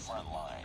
front line.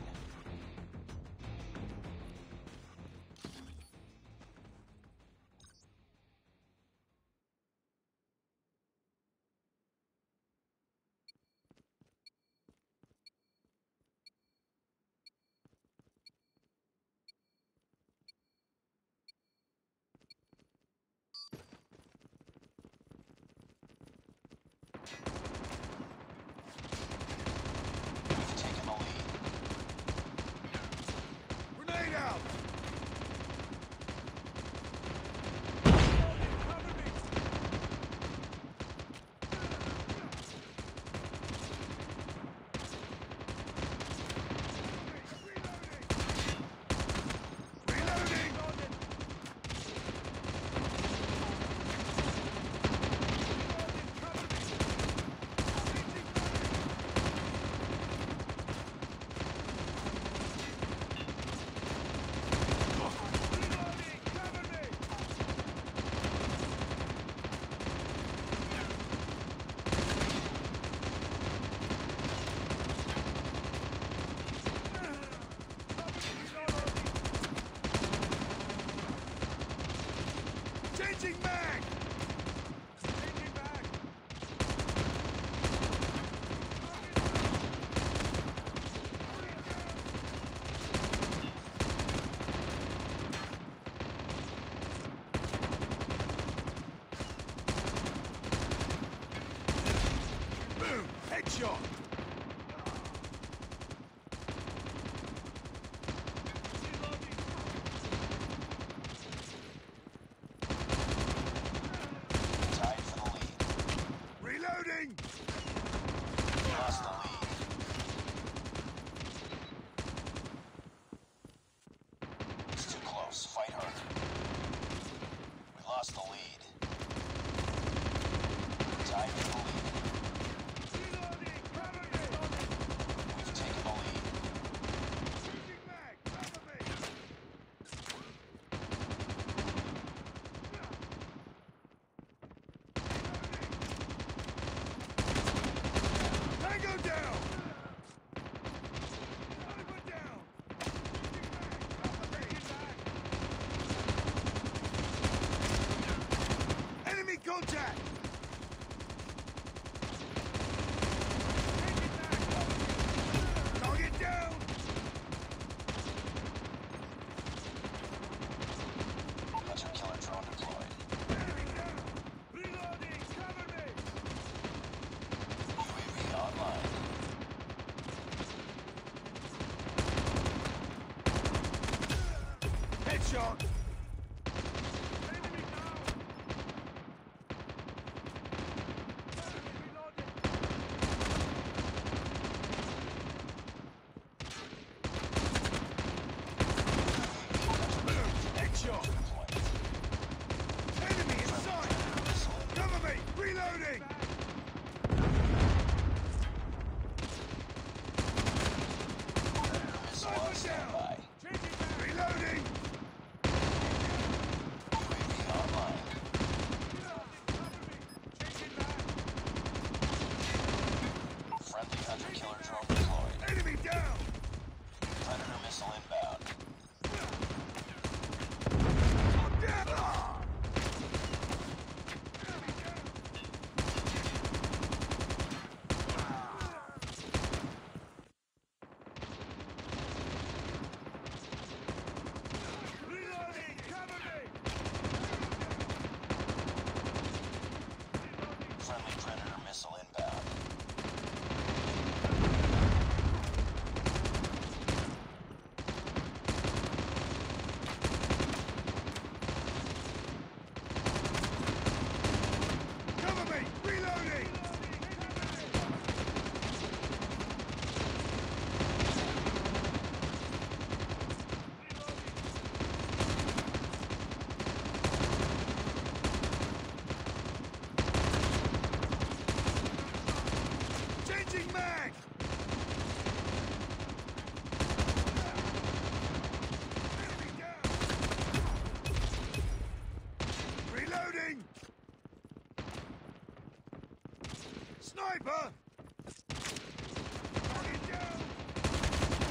Changing mag! Changing mag! Boom! Headshot! Reloading! Lost the lead. It's too close. Fight harder. We lost the lead. Tied for the lead. Reloading! Cover me! We've taken the lead. Changing mag! Cover me! Tango down! Tango down! Enemy contact! Target down! Hunter killer drone deployed. Enemy down! Reloading! Cover me! UAV online. Headshot! Enemy down! Enemy reloading! Headshot! Enemy in sight! Cover me! Reloading! Missile on standby. Reloading! UAV online. Friendly hunter killer drone deployed. Enemy down! Predator missile inbound. I'm down! Enemy down! Reloading! Cover me! Friendly Predator missile inbound. Cover me! Reloading! Changing mag! Enemy down! Reloading! Sniper! Target down!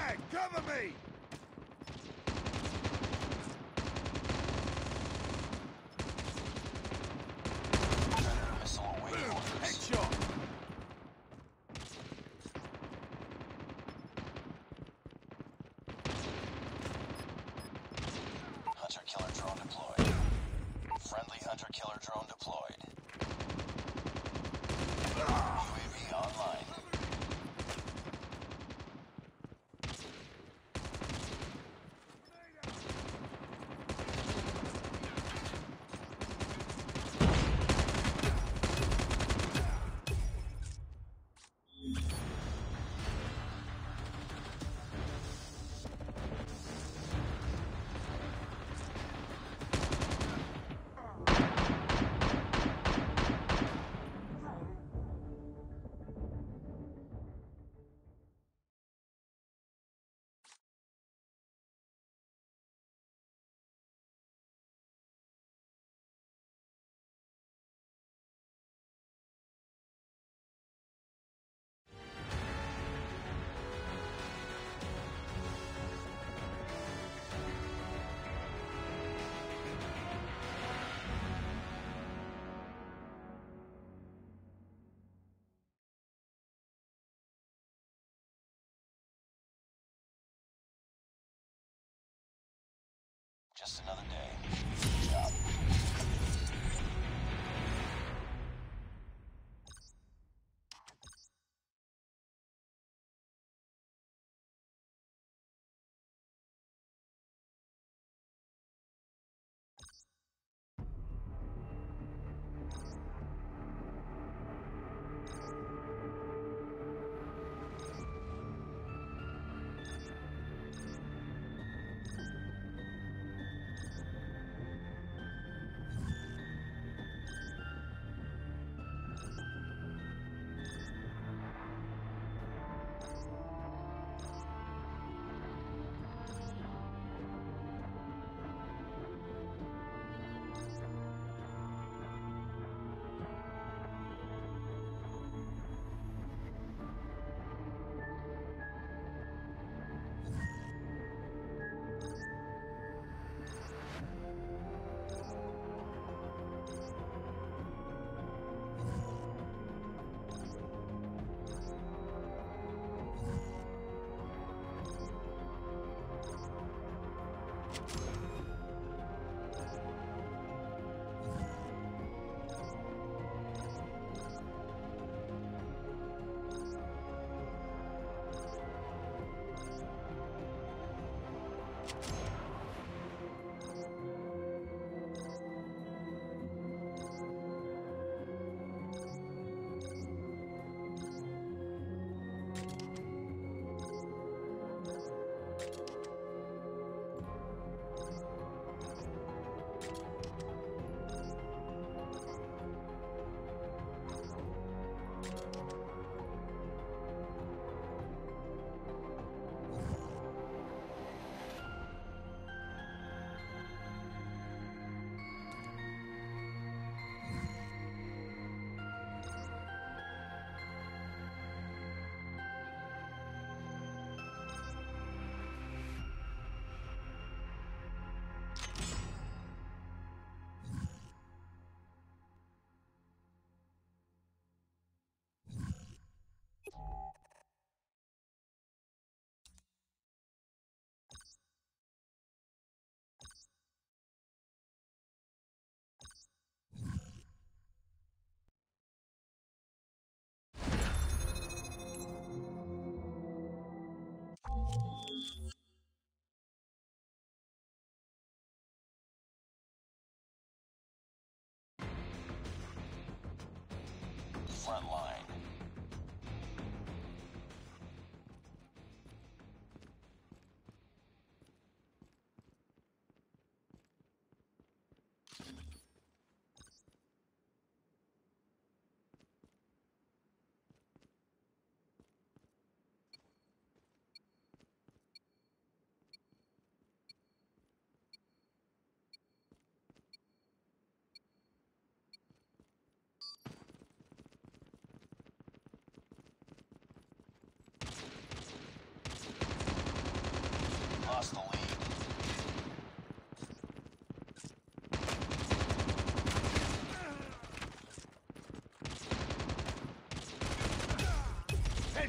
frag! Cover me! Predator missile awaiting Boom! orders. Headshot! Hunter-killer drone deployed. Friendly hunter-killer drone deployed. UAV online. Just another day. Good job.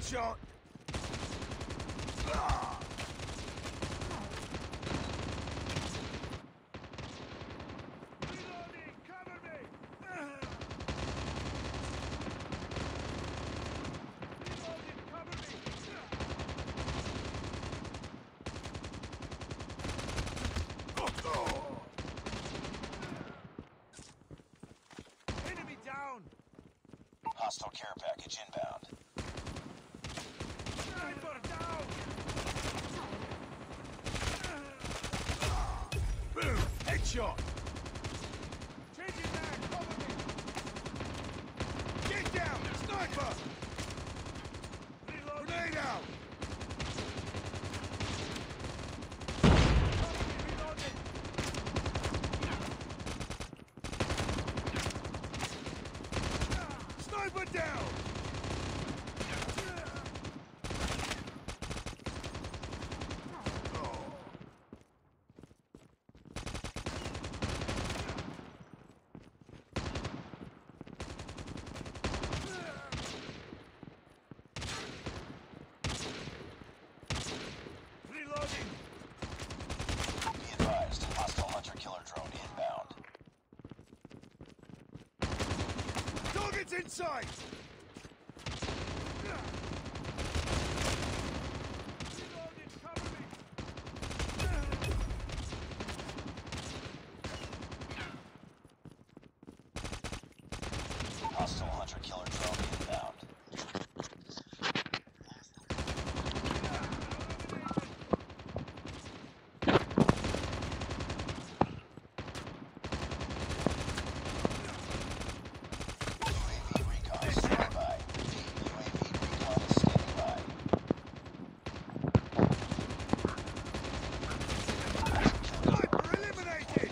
Headshot! Reloading! Cover me! Reloading! Cover me! Enemy down! Hostile care package inbound. Sniper down! Boom! Headshot! Changing back! Cover me! Get down! Sniper! Reloading! Grenade out! Cover me! Reloading! Sniper down! Reloading! Be advised, hostile hunter-killer drone inbound. Target's in sight! Reloading! Cover me! Hostile hunter-killer drone inbound. UAV recon standing by. UAV recon is standing by. Sniper eliminated!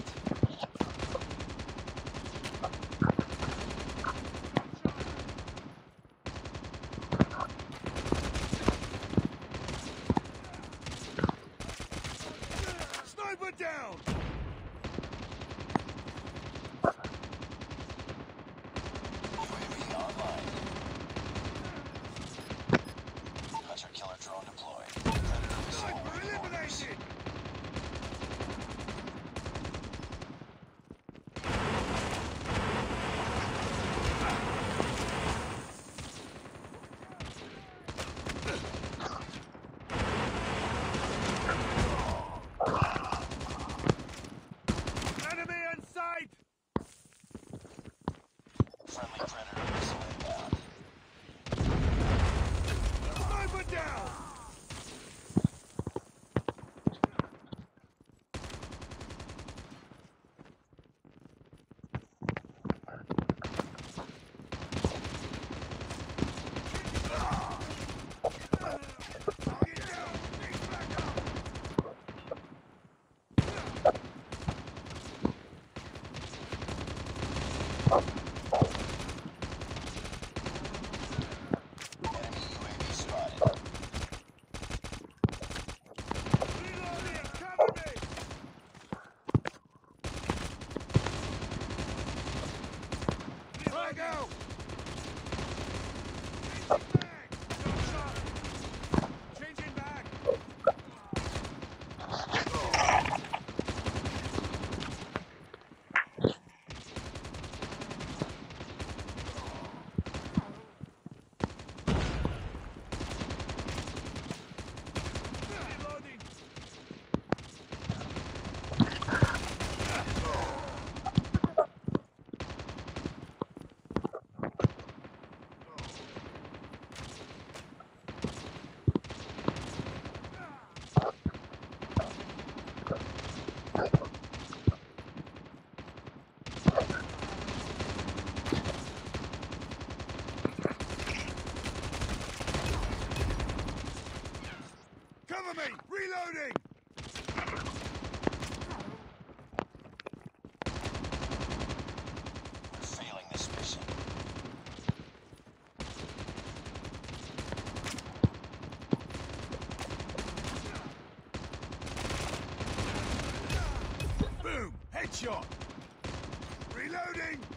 Sniper down! UAV online. Hunter-killer drone deployed. Predator missile Sniper awaiting orders. eliminated! Enemy in sight! Friendly Predator missile inbound. Sniper down! Target down! Need backup! Enemy UAV spotted. Reloading! Cover me! Frag out! Changing back! Reloading! Cover me! Reloading! We're failing this mission. Boom! Headshot! Reloading!